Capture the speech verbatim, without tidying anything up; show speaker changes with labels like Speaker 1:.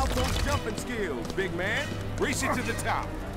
Speaker 1: out those jumping skills, big man. Race it to the top.